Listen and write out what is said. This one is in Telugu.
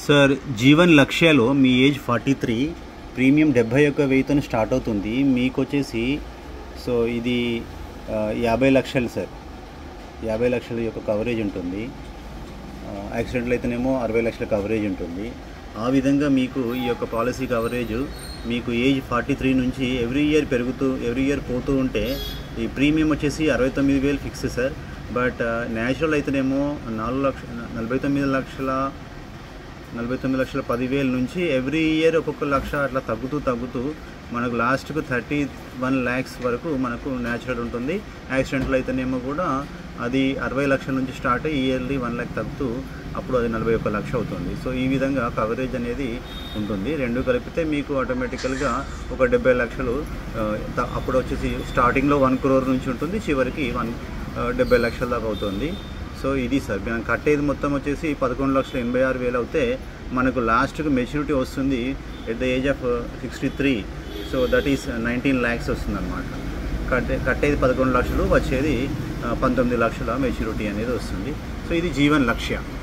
సార్ జీవన్ లక్ష్యలో మీ ఏజ్ 43, ప్రీమియం 71,000తో స్టార్ట్ అవుతుంది. మీకు వచ్చేసి సో ఇది 50 లక్షలు సార్. 50 లక్షల యొక్క కవరేజ్ ఉంటుంది. యాక్సిడెంట్లు అయితేనేమో 60 లక్షల కవరేజ్ ఉంటుంది. ఆ విధంగా మీకు ఈ యొక్క పాలసీ కవరేజ్ మీకు ఏజ్ 43 నుంచి ఎవ్రీ ఇయర్ పోతూ ఉంటే ఈ ప్రీమియం వచ్చేసి 69,000 ఫిక్స్ సార్. బట్ న్యాచురల్ అయితేనేమో 49,10,000 నుంచి ఎవ్రీ ఇయర్ ఒక్కొక్క లక్ష అట్లా తగ్గుతూ మనకు లాస్ట్కు 31 lakhs వరకు మనకు న్యాచురల్ ఉంటుంది. యాక్సిడెంట్లు అయితేనేమో కూడా అది 60 లక్షల నుంచి స్టార్ట్ అయ్యి ఇయర్లీ 1 lakh తగ్గుతూ అప్పుడు అది 41 లక్ష అవుతుంది. సో ఈ విధంగా కవరేజ్ అనేది ఉంటుంది. రెండు కలిపితే మీకు ఆటోమేటికల్గా ఒక 70 లక్షలు అప్పుడు వచ్చేసి స్టార్టింగ్లో 1 crore నుంచి ఉంటుంది, చివరికి 70 లక్షల దాకా అవుతుంది. సో ఇది సార్ మనం కట్టేది మొత్తం వచ్చేసి 11,86,000 అవుతే మనకు లాస్ట్కు మెచ్యూరిటీ వస్తుంది at the age of 63. So that is 19 lakhs వస్తుంది అనమాట. కట్టేది 11 లక్షలు, వచ్చేది 19 లక్షల మెచ్యూరిటీ అనేది వస్తుంది. సో ఇది జీవన్ లక్ష్య.